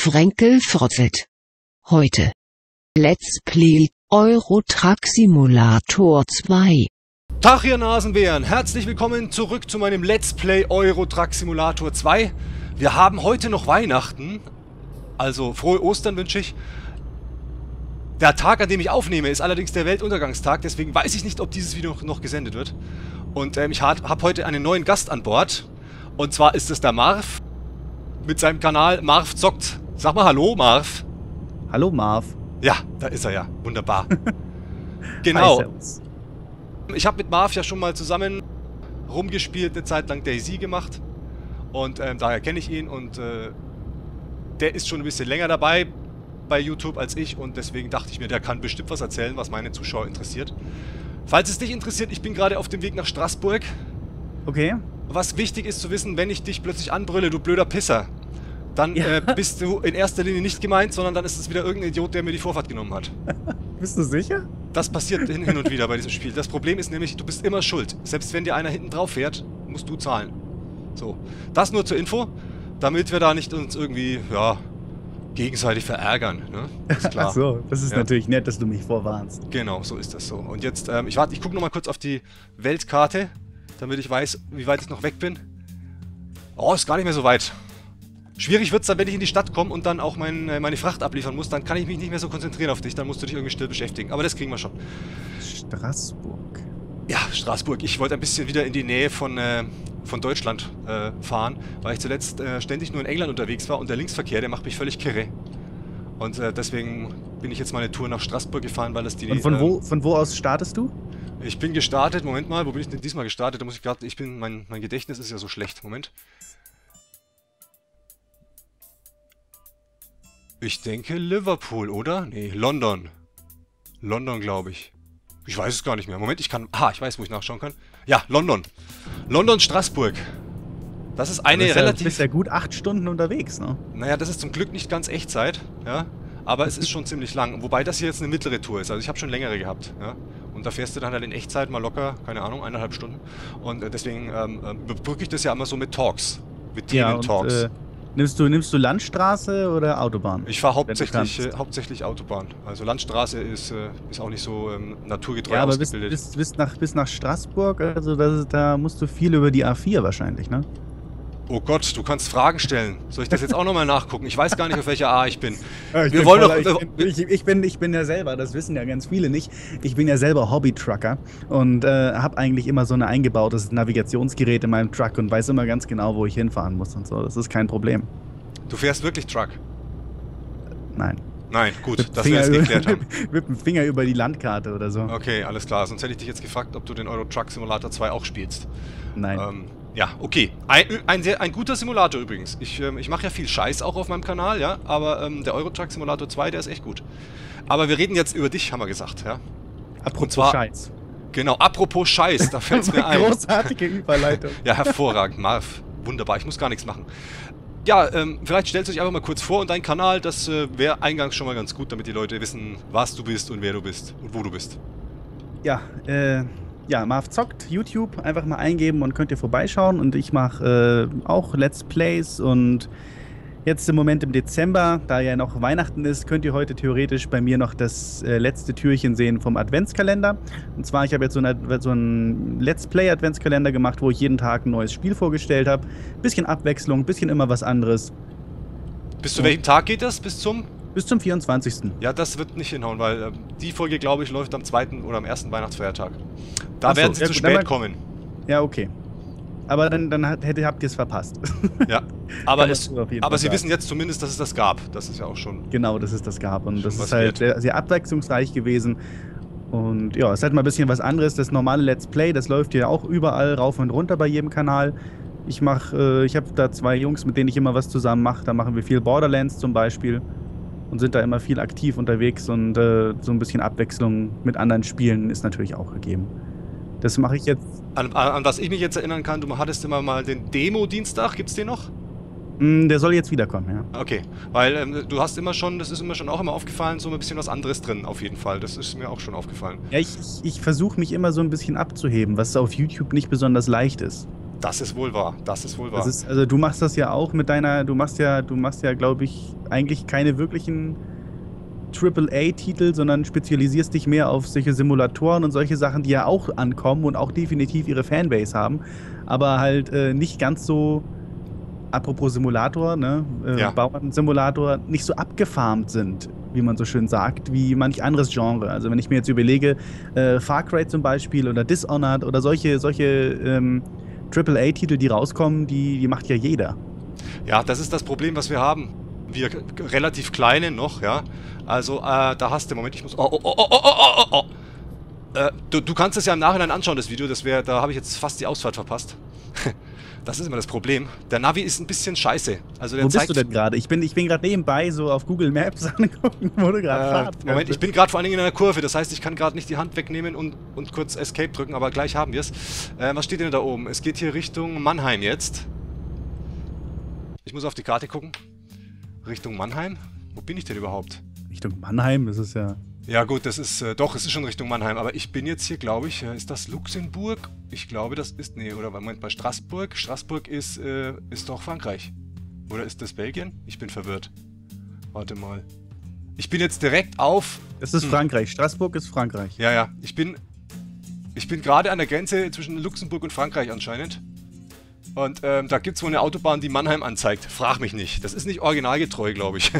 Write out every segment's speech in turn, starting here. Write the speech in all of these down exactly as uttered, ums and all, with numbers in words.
Frenkel Frotzelt. Heute. Let's Play Euro Truck Simulator zwei. Tag ihr Nasenbären, herzlich willkommen zurück zu meinem Let's Play Euro Truck Simulator zwei. Wir haben heute noch Weihnachten, also frohe Ostern wünsche ich. Der Tag, an dem ich aufnehme, ist allerdings der Weltuntergangstag, deswegen weiß ich nicht, ob dieses Video noch, noch gesendet wird. Und ähm, ich habe heute einen neuen Gast an Bord. Und zwar ist es der Marv mit seinem Kanal Marv zockt. Sag mal Hallo, Marv. Hallo, Marv. Ja, da ist er ja. Wunderbar. Genau. Hi, ich habe mit Marv ja schon mal zusammen rumgespielt, eine Zeit lang DayZ gemacht. Und ähm, daher kenne ich ihn und äh, der ist schon ein bisschen länger dabei bei YouTube als ich und deswegen dachte ich mir, der kann bestimmt was erzählen, was meine Zuschauer interessiert. Falls es dich interessiert, ich bin gerade auf dem Weg nach Straßburg. Okay. Was wichtig ist zu wissen, wenn ich dich plötzlich anbrülle, du blöder Pisser, dann Ja. äh, bist du in erster Linie nicht gemeint, sondern dann ist es wieder irgendein Idiot, der mir die Vorfahrt genommen hat. Bist du sicher? Das passiert hin, hin und wieder bei diesem Spiel. Das Problem ist nämlich, du bist immer schuld. Selbst wenn dir einer hinten drauf fährt, musst du zahlen. So, das nur zur Info, damit wir da nicht uns irgendwie, ja, gegenseitig verärgern, ne? Ist klar. Ach so, das ist Ja. natürlich nett, dass du mich vorwarnst. Genau, so ist das so. Und jetzt, ähm, ich warte, ich gucke nochmal kurz auf die Weltkarte, damit ich weiß, wie weit ich noch weg bin. Oh, ist gar nicht mehr so weit. Schwierig wird es dann, wenn ich in die Stadt komme und dann auch mein, äh, meine Fracht abliefern muss, dann kann ich mich nicht mehr so konzentrieren auf dich, dann musst du dich irgendwie still beschäftigen. Aber das kriegen wir schon. Straßburg. Ja, Straßburg. Ich wollte ein bisschen wieder in die Nähe von, äh, von Deutschland äh, fahren, weil ich zuletzt äh, ständig nur in England unterwegs war und der Linksverkehr, der macht mich völlig kirre. Und äh, deswegen bin ich jetzt mal eine Tour nach Straßburg gefahren, weil das die... Und von, äh, wo, von wo aus startest du? Ich bin gestartet, Moment mal, wo bin ich denn diesmal gestartet? Da muss ich gerade, ich bin, mein, mein Gedächtnis ist ja so schlecht, Moment. Ich denke Liverpool, oder? Nee, London. London, glaube ich. Ich weiß es gar nicht mehr. Moment, ich kann, ah, ich weiß, wo ich nachschauen kann. Ja, London. London, Straßburg. Das ist eine du bist ja, relativ... Du bist ja gut acht Stunden unterwegs, ne? Naja, das ist zum Glück nicht ganz Echtzeit, ja. Aber es ist schon ziemlich lang. Wobei das hier jetzt eine mittlere Tour ist. Also ich habe schon längere gehabt, ja. Und da fährst du dann halt in Echtzeit mal locker, keine Ahnung, eineinhalb Stunden. Und äh, deswegen ähm, überbrücke ich das ja immer so mit Talks. Mit Themen-Talks. Ja, und, äh, nimmst, du, nimmst du Landstraße oder Autobahn? Ich fahre hauptsächlich, kannst. äh, hauptsächlich Autobahn. Also Landstraße ist, äh, ist auch nicht so ähm, naturgetreu Ja, aber bis, ausgebildet. bis, bis, nach, bis nach Straßburg, also das ist, da musst du viel über die A vier wahrscheinlich, ne? Oh Gott, du kannst Fragen stellen. Soll ich das jetzt auch nochmal nachgucken? Ich weiß gar nicht, auf welcher A ich bin. Ja, ich Wir bin wollen voller- doch... ich, bin, ich, ich, bin, ich bin ja selber, das wissen ja ganz viele nicht, ich bin ja selber Hobby-Trucker und äh, habe eigentlich immer so ein eingebautes Navigationsgerät in meinem Truck und weiß immer ganz genau, wo ich hinfahren muss und so. Das ist kein Problem. Du fährst wirklich Truck? Nein. Nein, gut, Mit dass wir das Finger geklärt über- haben. Mit dem Finger über die Landkarte oder so. Okay, alles klar. Sonst hätte ich dich jetzt gefragt, ob du den Euro Truck Simulator zwei auch spielst. Nein. Ähm, ja, okay. Ein, ein, sehr, ein guter Simulator übrigens. Ich, ähm, ich mache ja viel Scheiß auch auf meinem Kanal, ja. Aber ähm, der Euro Truck Simulator zwei, der ist echt gut. Aber wir reden jetzt über dich, haben wir gesagt, ja. Apropos zwar- Scheiß. Genau, apropos Scheiß, da fällt es mir ein. Großartige Überleitung. Ja, hervorragend, Marv. Wunderbar, ich muss gar nichts machen. Ja, ähm, vielleicht stellst du dich einfach mal kurz vor und deinen Kanal, das äh, wäre eingangs schon mal ganz gut, damit die Leute wissen, was du bist und wer du bist und wo du bist. Ja, äh, ja, Marv zockt, YouTube, einfach mal eingeben und könnt ihr vorbeischauen. Und ich mache äh, auch Let's Plays und jetzt im Moment im Dezember, da ja noch Weihnachten ist, könnt ihr heute theoretisch bei mir noch das äh, letzte Türchen sehen vom Adventskalender. Und zwar, ich habe jetzt so, eine, so einen Let's Play Adventskalender gemacht, wo ich jeden Tag ein neues Spiel vorgestellt habe. Bisschen Abwechslung, bisschen immer was anderes. Bis zu welchem Tag geht das? Bis zum? Bis zum vierundzwanzigsten Ja, das wird nicht hinhauen, weil ähm, die Folge, glaube ich, läuft am zweiten oder am ersten Weihnachtsfeiertag. Da Ach so, werden sie ja zu gut, dann spät mal- kommen. Ja, okay. Aber dann, dann hat, hätte, habt ihr es verpasst. Ja, aber, Kann man es, so auf jeden aber Fall sie sagen. wissen jetzt zumindest, dass es das gab. Das ist ja auch schon... Genau, dass es das gab. Und Schon das was ist halt wert. sehr, sehr abwechslungsreich gewesen. Und ja, es ist halt mal ein bisschen was anderes. Das normale Let's Play, das läuft ja auch überall rauf und runter bei jedem Kanal. Ich mache, äh, ich habe da zwei Jungs, mit denen ich immer was zusammen mache. Da machen wir viel Borderlands zum Beispiel. Und sind da immer viel aktiv unterwegs. Und äh, so ein bisschen Abwechslung mit anderen Spielen ist natürlich auch gegeben. Das mache ich jetzt. An, an, an was ich mich jetzt erinnern kann, du hattest immer mal den Demo-Dienstag, gibt's den noch? Mh, der soll jetzt wiederkommen, ja. Okay, weil ähm, du hast immer schon, das ist immer schon auch immer aufgefallen, so ein bisschen was anderes drin, auf jeden Fall. Das ist mir auch schon aufgefallen. Ja, ich, ich, ich versuche mich immer so ein bisschen abzuheben, was auf YouTube nicht besonders leicht ist. Das ist wohl wahr. Das ist wohl wahr. Das ist, also du machst das ja auch mit deiner, du machst ja, du machst ja, glaube ich, eigentlich keine wirklichen Triple A Titel, sondern spezialisierst dich mehr auf solche Simulatoren und solche Sachen, die ja auch ankommen und auch definitiv ihre Fanbase haben, aber halt äh, nicht ganz so, apropos Simulator, ne, äh, Ja. Bauern-Simulator, nicht so abgefarmt sind, wie man so schön sagt, wie manch anderes Genre. Also wenn ich mir jetzt überlege, äh, Far Cry zum Beispiel oder Dishonored oder solche, solche ähm, Triple A Titel, die rauskommen, die, die macht ja jeder. Ja, das ist das Problem, was wir haben. Wir k- relativ kleine noch, ja. Also, äh, da hast du, Moment, ich muss... Oh, oh, oh, oh, oh, oh, oh, oh. Äh, du, du kannst es ja im Nachhinein anschauen, das Video. Das wäre, da habe ich jetzt fast die Ausfahrt verpasst. Das ist immer das Problem. Der Navi ist ein bisschen scheiße. Also der Wo bist zeigt, du denn gerade? Ich bin, ich bin gerade nebenbei so auf Google Maps angucken, wo du gerade Äh, fahrst. Moment, ich bin gerade vor allen Dingen in einer Kurve, das heißt, ich kann gerade nicht die Hand wegnehmen und, und kurz Escape drücken, aber gleich haben wir es. Äh, was steht denn da oben? Es geht hier Richtung Mannheim jetzt. Ich muss auf die Karte gucken. Richtung Mannheim? Wo bin ich denn überhaupt? Richtung Mannheim, das ist ja... Ja gut, das ist, äh, doch, es ist schon Richtung Mannheim, aber ich bin jetzt hier, glaube ich, äh, ist das Luxemburg? Ich glaube, das ist, nee, oder Moment, bei Straßburg? Straßburg ist, äh, ist doch Frankreich. Oder ist das Belgien? Ich bin verwirrt. Warte mal. Ich bin jetzt direkt auf... Das ist Hm. Frankreich. Straßburg ist Frankreich. Ja, ja. Ich bin, ich bin gerade an der Grenze zwischen Luxemburg und Frankreich anscheinend. Und ähm, da gibt es wohl eine Autobahn, die Mannheim anzeigt. Frag mich nicht. Das ist nicht originalgetreu, glaube ich.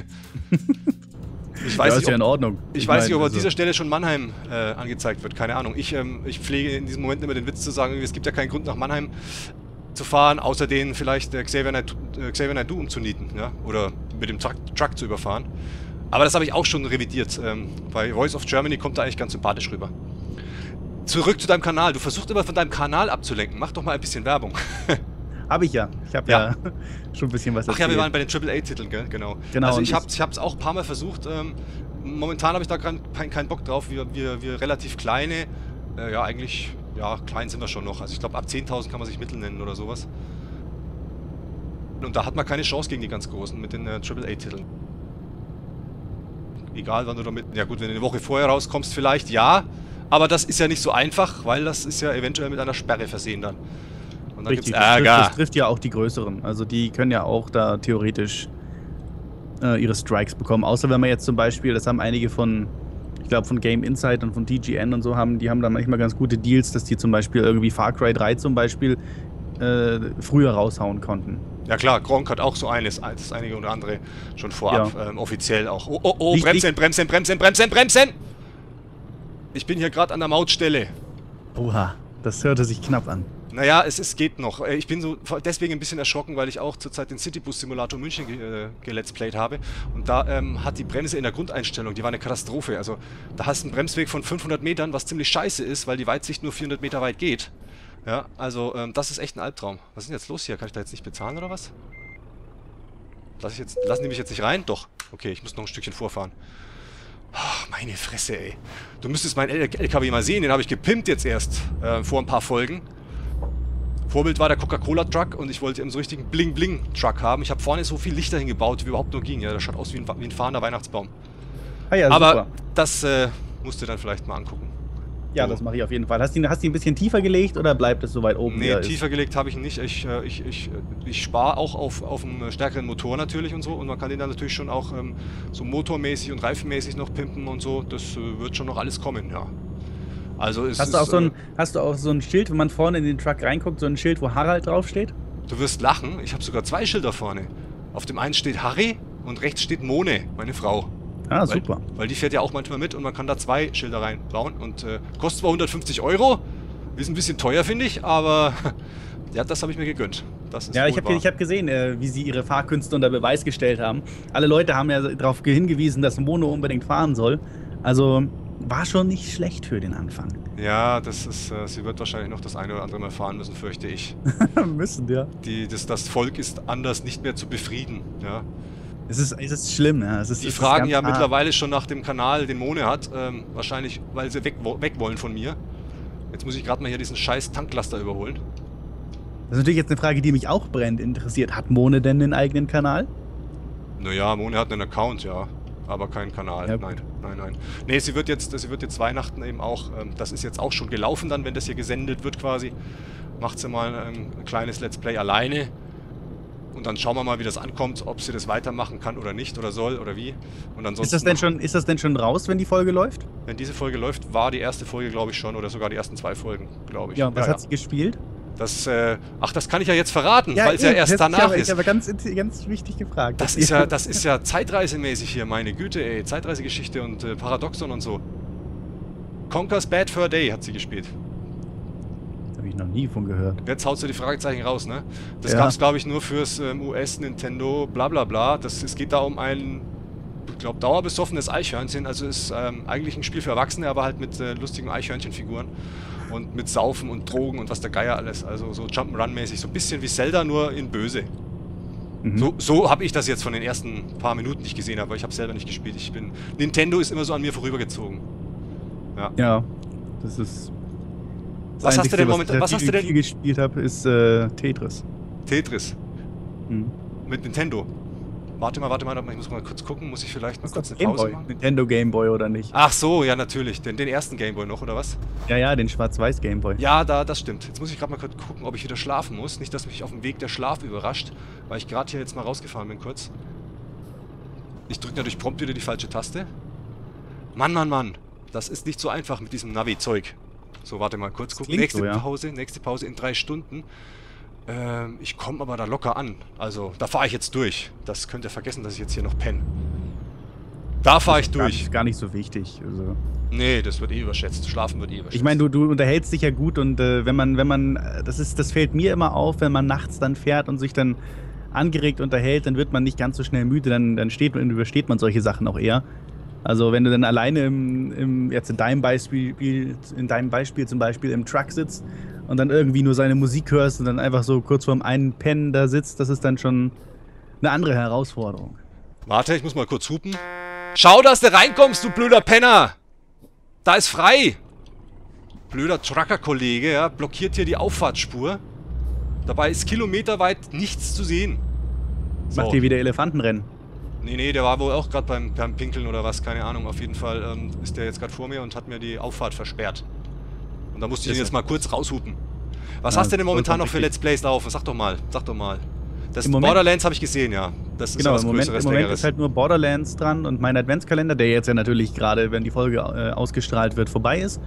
Ich weiß ja, nicht, ist ja in ob, Ordnung. ich weiß meine, nicht, ob an also- dieser Stelle schon Mannheim äh, angezeigt wird. Keine Ahnung. Ich, ähm, ich pflege in diesem Moment immer den Witz zu sagen, es gibt ja keinen Grund nach Mannheim zu fahren, außer den vielleicht äh, Xavier Naidoo äh, Xavier Naidoo umzunieten, ja? Oder mit dem Truck, Truck zu überfahren. Aber das habe ich auch schon revidiert. Ähm, bei Voice of Germany kommt da eigentlich ganz sympathisch rüber. Zurück zu deinem Kanal. Du versuchst immer von deinem Kanal abzulenken. Mach doch mal ein bisschen Werbung. Habe ich ja. Ich habe Ja. ja. schon ein bisschen was Ach ja, wir erzählt. waren bei den Triple A Titeln, gell? Genau. Genau, Also und ich ich- habe es auch ein paar Mal versucht. Ähm, momentan habe ich da keinen kein, keinen Bock drauf. Wir, wir, wir relativ kleine, äh, ja eigentlich, ja klein sind wir schon noch. Also ich glaube ab zehntausend kann man sich Mittel nennen oder sowas. Und da hat man keine Chance gegen die ganz Großen mit den äh, Triple A Titeln. Egal wann du damit, ja gut, wenn du eine Woche vorher rauskommst vielleicht, ja. Aber das ist ja nicht so einfach, weil das ist ja eventuell mit einer Sperre versehen dann. Und dann Richtig, gibt's das trifft, Ärger. das trifft ja auch die größeren. Also die können ja auch da theoretisch äh, ihre Strikes bekommen. Außer wenn man jetzt zum Beispiel, das haben einige von, ich glaube von Game Insight und von T G N und so, haben, die haben da manchmal ganz gute Deals, dass die zum Beispiel irgendwie Far Cry drei zum Beispiel äh, früher raushauen konnten. Ja klar, Gronk hat auch so eines, das einige oder andere schon vorab Ja. ähm, offiziell auch. Oh, oh, oh, Nicht- bremsen, bremsen, bremsen, bremsen, bremsen! Ich bin hier gerade an der Mautstelle. Oha, das hörte sich knapp an. Naja, es, es geht noch. Äh, Ich bin so deswegen ein bisschen erschrocken, weil ich auch zurzeit den Citybus Simulator München ge, äh, geletsplayt habe. Und da ähm, hat die Bremse in der Grundeinstellung, die war eine Katastrophe. Also da hast du einen Bremsweg von fünfhundert Metern, was ziemlich scheiße ist, weil die Weitsicht nur vierhundert Meter weit geht. Ja, also ähm, das ist echt ein Albtraum. Was ist denn jetzt los hier? Kann ich da jetzt nicht bezahlen oder was? Lass ich jetzt, lassen die mich jetzt nicht rein? Doch. Okay, ich muss noch ein Stückchen vorfahren. Ach, meine Fresse, ey. Du müsstest meinen L K W mal sehen, den habe ich gepimpt jetzt erst äh, vor ein paar Folgen. Vorbild war der Coca-Cola-Truck und ich wollte eben so richtigen Bling-Bling-Truck haben. Ich habe vorne so viel Lichter hingebaut, wie überhaupt nur ging. Ja, das schaut aus wie ein, wie ein fahrender Weihnachtsbaum. Ah ja, Aber super. das äh, musst du dann vielleicht mal angucken. Ja, so. das mache ich auf jeden Fall. Hast du ihn, hast du ihn ein bisschen tiefer gelegt oder bleibt es so weit oben? wie Nee, er ist? tiefer gelegt habe ich ihn nicht. Ich, äh, ich, ich, äh, ich spare auch auf, auf einen stärkeren Motor natürlich und so. Und man kann den dann natürlich schon auch ähm, so motormäßig und reifenmäßig noch pimpen und so. Das äh, wird schon noch alles kommen, ja. Also es Hast ist, du, auch so ein, äh, hast du auch so ein Schild, wenn man vorne in den Truck reinguckt, so ein Schild, wo Harald draufsteht? du wirst lachen. Ich habe sogar zwei Schilder vorne. Auf dem einen steht Harry und rechts steht Mone, meine Frau. Ah, Weil, super. weil die fährt ja auch manchmal mit und man kann da zwei Schilder reinbauen. Und äh, kostet zwar hundertfünfzig Euro, ist ein bisschen teuer, finde ich, aber ja, das habe ich mir gegönnt. Das ist Ja, ich wohl habe wahr. ich hab gesehen, äh, wie sie ihre Fahrkünste unter Beweis gestellt haben. Alle Leute haben ja darauf hingewiesen, dass Mono unbedingt fahren soll. Also war schon nicht schlecht für den Anfang. Ja, das ist, äh, sie wird wahrscheinlich noch das eine oder andere Mal fahren müssen, fürchte ich. Müssen, ja. Die, das, das Volk ist anders nicht mehr zu befrieden. Ja. Es ist, es ist schlimm, ja. Es ist, Die es ist fragen ganz ja hart. mittlerweile schon nach dem Kanal, den Mone hat. Ähm, wahrscheinlich, weil sie weg, wo- weg wollen von mir. Jetzt muss ich gerade mal hier diesen scheiß Tanklaster überholen. Das ist natürlich jetzt eine Frage, die mich auch brennend interessiert. Hat Mone denn einen eigenen Kanal? Naja, Mone hat einen Account, ja. Aber keinen Kanal. Ja, nein, nein, nein. Nee, sie wird jetzt, sie wird jetzt Weihnachten eben auch, ähm, das ist jetzt auch schon gelaufen dann, wenn das hier gesendet wird quasi. macht sie mal ein, ein kleines Let's Play alleine. Und dann schauen wir mal, wie das ankommt, ob sie das weitermachen kann oder nicht oder soll oder wie. Und ansonsten ist, das denn schon, ist das denn schon raus, wenn die Folge läuft? Wenn diese Folge läuft, war die erste Folge, glaube ich, schon. Oder sogar die ersten zwei Folgen, glaube ich. Ja, und was ja, hat sie gespielt? Das, äh, ach, das kann ich ja jetzt verraten, Ja, weil es ja eben, erst das danach ist. ist. Ich habe ganz, ganz wichtig gefragt. Das ist ja, das ist ja zeitreisemäßig hier, meine Güte, ey. Zeitreisegeschichte und äh, Paradoxon und so. Conker's Bad Fur Day hat sie gespielt. Habe ich noch nie von gehört. Jetzt haust du die Fragezeichen raus, ne? Das Ja. gab es, glaube ich, nur fürs ähm, U S Nintendo, bla bla bla. Das, es geht da um ein, ich glaube, dauerbesoffenes Eichhörnchen. Also ist ähm, eigentlich ein Spiel für Erwachsene, aber halt mit äh, lustigen Eichhörnchenfiguren. Und mit Saufen und Drogen und was der Geier alles. Also so Jump'n'Run-mäßig. So ein bisschen wie Zelda, nur in böse. Mhm. So, so habe ich das jetzt von den ersten paar Minuten nicht gesehen, aber ich habe selber nicht gespielt. Ich bin, Nintendo ist immer so an mir vorübergezogen. Ja. Ja, das ist... Das Was hast du Einzige, denn momentan- ich was hast du viel- denn- viel gespielt habe, ist äh, Tetris. Tetris. Mhm. Mit Nintendo. Warte mal, warte mal, ich muss mal kurz gucken. Muss ich vielleicht mal Ist kurz das eine Pause Gameboy? machen? Nintendo Gameboy oder nicht? Ach so, ja natürlich. Den, den ersten Gameboy noch, oder was? Ja, ja, den schwarz-weiß Gameboy. Ja, da, das stimmt. Jetzt muss ich gerade mal kurz gucken, ob ich wieder schlafen muss. Nicht, dass mich auf dem Weg der Schlaf überrascht, weil ich gerade hier jetzt mal rausgefahren bin kurz. Ich drücke natürlich prompt wieder die falsche Taste. Mann, Mann, Mann. Das ist nicht so einfach mit diesem Navi-Zeug. So, warte mal kurz Das gucken. klingt Nächste so, ja. Pause, nächste Pause in drei Stunden. Ähm, ich komme aber da locker an. Also, da fahre ich jetzt durch. Das könnt ihr vergessen, dass ich jetzt hier noch penne. Da fahre ich Gar durch. nicht, gar nicht so wichtig. Also. Nee, das wird eh überschätzt. Schlafen wird eh überschätzt. Ich meine, du, du unterhältst dich ja gut und äh, wenn man, wenn man, äh, das ist, das fällt mir immer auf, wenn man nachts dann fährt und sich dann angeregt unterhält, dann wird man nicht ganz so schnell müde, dann, dann steht und übersteht man solche Sachen auch eher. Also wenn du dann alleine im, im jetzt in deinem Beispiel, in deinem Beispiel zum Beispiel im Truck sitzt und dann irgendwie nur seine Musik hörst und dann einfach so kurz vorm einen Pennen da sitzt, das ist dann schon eine andere Herausforderung. Warte, ich muss mal kurz hupen. Schau, dass du reinkommst, du blöder Penner! Da ist frei! Blöder Trucker-Kollege, ja, blockiert hier die Auffahrtsspur. Dabei ist kilometerweit nichts zu sehen. So. Macht hier wieder Elefantenrennen. Nee, nee, der war wohl auch gerade beim, beim Pinkeln oder was, keine Ahnung. Auf jeden Fall ähm, ist der jetzt gerade vor mir und hat mir die Auffahrt versperrt. Und da musste ich ihn jetzt mal kurz raushupen. Was Ja, hast du denn momentan vollkommen noch für richtig. Let's Plays laufen? Sag doch mal, sag doch mal. Das Im Moment- Borderlands habe ich gesehen, ja. Das ist Genau, ja was im Moment, Größeres, im Moment Längeres. ist halt nur Borderlands dran und mein Adventskalender, der jetzt ja natürlich gerade, wenn die Folge äh, ausgestrahlt wird, vorbei ist.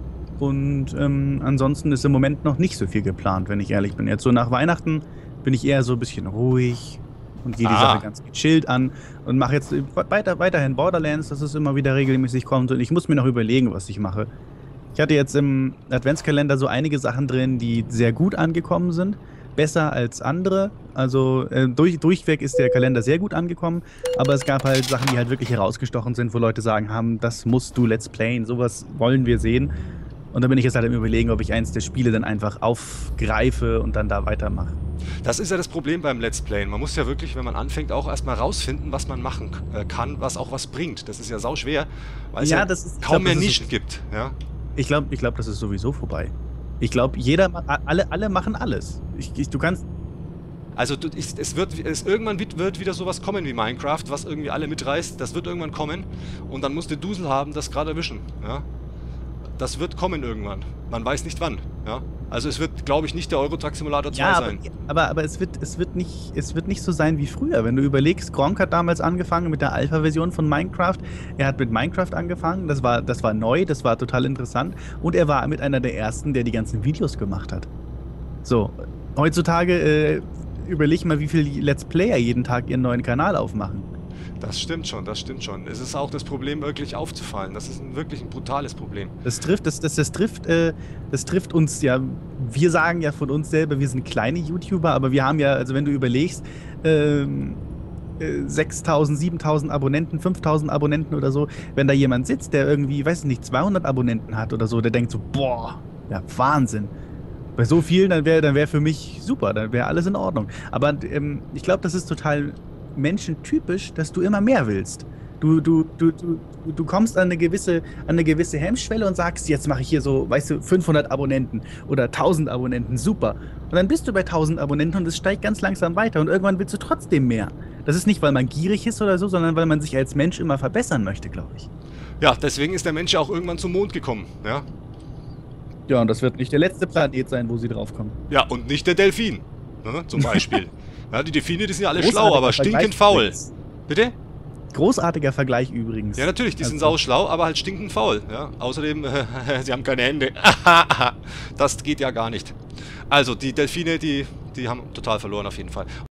Und ähm, ansonsten ist im Moment noch nicht so viel geplant, wenn ich ehrlich bin. Jetzt so nach Weihnachten bin ich eher so ein bisschen ruhig und gehe die Ah. Sache ganz gechillt an und mache jetzt weiter, weiterhin Borderlands, dass es immer wieder regelmäßig kommt. Und ich muss mir noch überlegen, was ich mache. Ich hatte jetzt im Adventskalender so einige Sachen drin, die sehr gut angekommen sind. Besser als andere. Also äh, durch, durchweg ist der Kalender sehr gut angekommen, aber es gab halt Sachen, die halt wirklich herausgestochen sind, wo Leute sagen haben, das musst du Let's Playen, sowas wollen wir sehen. Und da bin ich jetzt halt im Überlegen, ob ich eins der Spiele dann einfach aufgreife und dann da weitermache. Das ist ja das Problem beim Let's Playen. Man muss ja wirklich, wenn man anfängt, auch erstmal rausfinden, was man machen äh, kann, was auch was bringt. Das ist ja sauschwer, weil es Ja, ja, das ist- ich kaum glaub, mehr das ist- Nischen gibt. Ja? Ich glaube, ich glaub, das ist sowieso vorbei. Ich glaube, jeder, ma- alle, alle machen alles. Ich, ich, du kannst, Also du, ich, es wird, es, irgendwann wird, wird wieder sowas kommen wie Minecraft, was irgendwie alle mitreißt. Das wird irgendwann kommen und dann musst du Dusel haben, das gerade erwischen. Ja? Das wird kommen irgendwann. Man weiß nicht wann. Ja? Also es wird, glaube ich, nicht der Euro Truck Simulator zwei ja, aber, sein. aber, aber es, wird, es, wird nicht, es wird nicht so sein wie früher. Wenn du überlegst, Gronk hat damals angefangen mit der Alpha-Version von Minecraft. Er hat mit Minecraft angefangen, das war, das war neu, das war total interessant. Und er war mit einer der ersten, der die ganzen Videos gemacht hat. So, heutzutage äh, überleg mal, wie viele Let's Player jeden Tag ihren neuen Kanal aufmachen. Das stimmt schon, das stimmt schon. Es ist auch das Problem, wirklich aufzufallen. Das ist ein, wirklich ein brutales Problem. Das trifft, das, das, das trifft, äh, das trifft uns ja. Wir sagen ja von uns selber, wir sind kleine YouTuber, aber wir haben ja, also wenn du überlegst, ähm, äh, sechstausend, siebentausend Abonnenten, fünftausend Abonnenten oder so, wenn da jemand sitzt, der irgendwie, weiß ich nicht, zweihundert Abonnenten hat oder so, der denkt so, boah, ja, Wahnsinn. Bei so vielen, dann wäre dann wär für mich super, dann wäre alles in Ordnung. Aber ähm, ich glaube, das ist total menschentypisch, dass du immer mehr willst. Du, du, du, du, du kommst an eine gewisse, an eine gewisse Hemmschwelle und sagst, jetzt mache ich hier so, weißt du, fünfhundert Abonnenten oder tausend Abonnenten, super. Und dann bist du bei tausend Abonnenten und es steigt ganz langsam weiter und irgendwann willst du trotzdem mehr. Das ist nicht, weil man gierig ist oder so, sondern weil man sich als Mensch immer verbessern möchte, glaube ich. Ja, deswegen ist der Mensch ja auch irgendwann zum Mond gekommen. Ja? Ja, und das wird nicht der letzte Planet sein, wo sie draufkommen. Ja, und nicht der Delfin, ne, zum Beispiel. Ja, die Delfine, die sind ja alle Großartiger schlau, aber stinkend Vergleich faul. übrigens. Bitte? Großartiger Vergleich übrigens. Ja, natürlich, die sind Also- sau schlau, aber halt stinkend faul. Ja? Außerdem, äh, sie haben keine Hände. Das geht ja gar nicht. Also, die Delfine, die, die haben total verloren auf jeden Fall.